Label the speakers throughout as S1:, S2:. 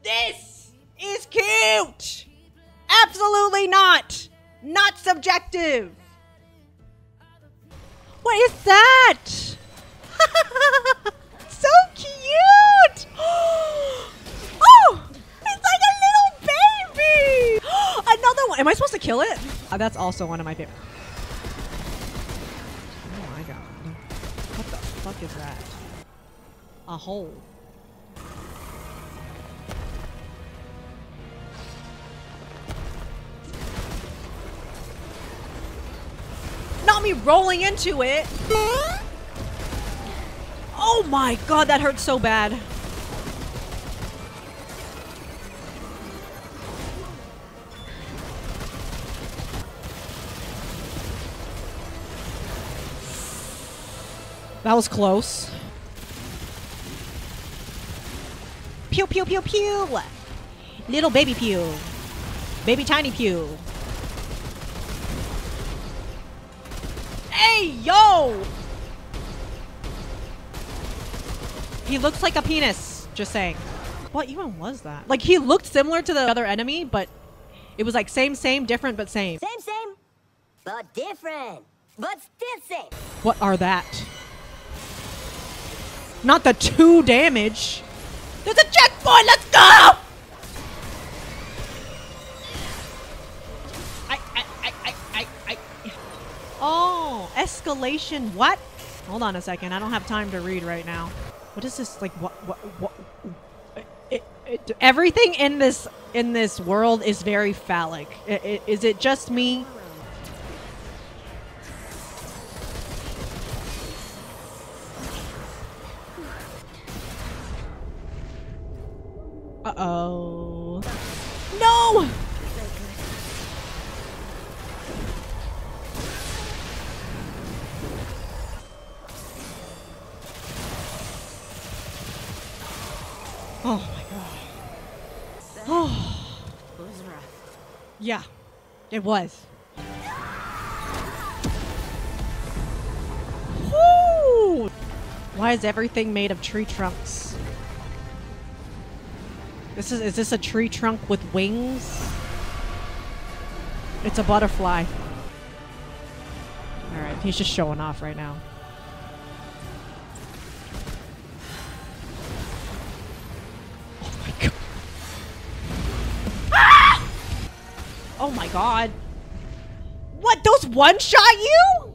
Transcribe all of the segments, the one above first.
S1: This is cute! Absolutely not! Not subjective! What is that? So cute! Oh! It's like a little baby! Another one! Am I supposed to kill it? That's also one of my favorite. Oh my god. What the fuck is that? A hole. Not me rolling into it. Oh my god, that hurts so bad. That was close. Pew, pew, pew, pew. Little baby pew. Baby tiny pew. Hey, yo! He looks like a penis. Just saying. What even was that? Like, he looked similar to the other enemy, but it was like same, different, but same.
S2: Same, but different. But still same.
S1: What are that? Not the 2 damage. There's a checkpoint! Let's go! Oh, escalation. What? Hold on a second. I don't have time to read right now. What is this? Like, what? Everything in this world is very phallic. Is it just me? Uh-oh. No! Oh my god. Oh.
S2: It was rough.
S1: Yeah, it was. Woo! Why is everything made of tree trunks? Is this a tree trunk with wings? It's a butterfly. Alright, he's just showing off right now. Oh my god. Ah! Oh my god. What, those one-shot you?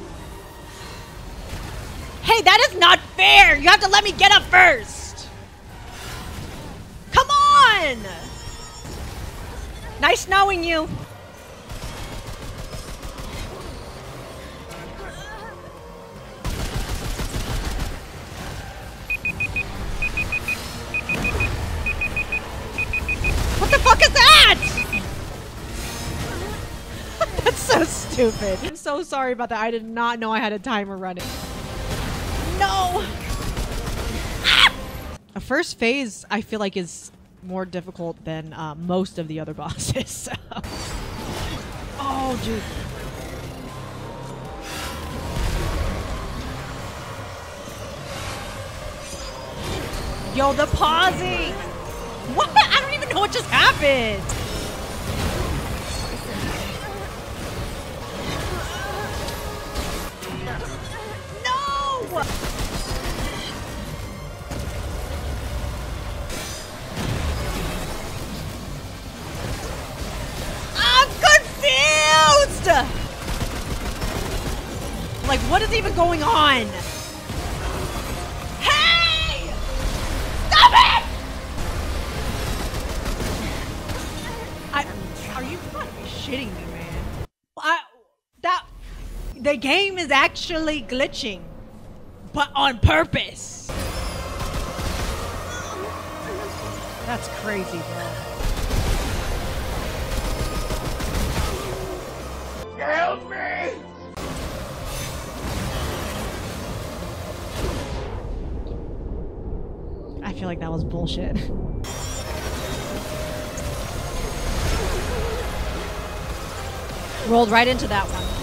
S1: Hey, that is not fair! You have to let me get up first! Come on! Nice knowing you. What the fuck is that? That's so stupid. I'm so sorry about that. I did not know I had a timer running. No! A first phase, I feel like, is more difficult than most of the other bosses. So. Oh, dude. Yo, the pausing! What? I don't even know what just happened! No! Like, what is even going on? Hey! Stop it! Are you fucking shitting me, man? The game is actually glitching, but on purpose. That's crazy, bro. Help me! I feel like that was bullshit. Rolled right into that one.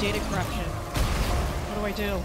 S1: data corruption. What do I do?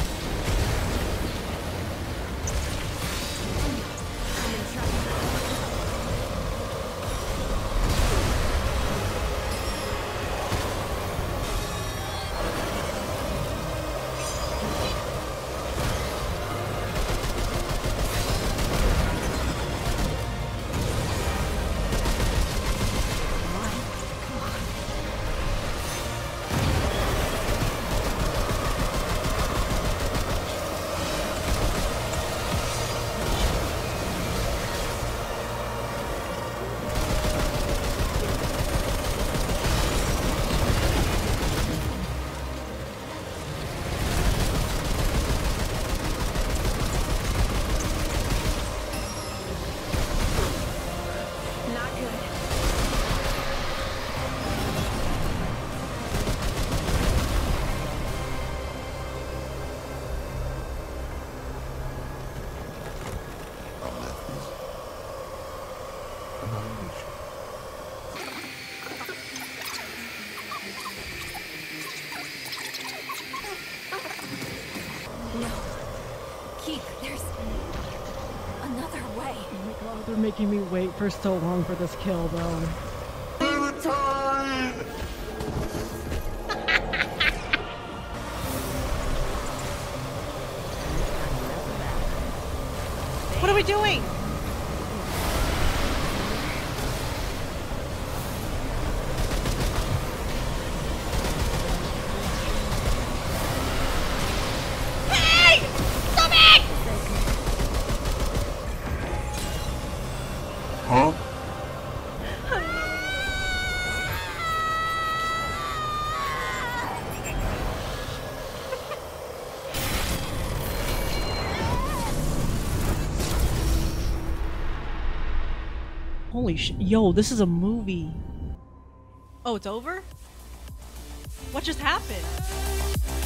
S3: Annihilation.
S4: No. Keith, there's another way.
S1: Oh my god, they're making me wait for so long for this kill, though. What are we doing? Hey! Stop it!
S3: Huh?
S1: Holy yo, this is a movie. Oh, it's over? What just happened?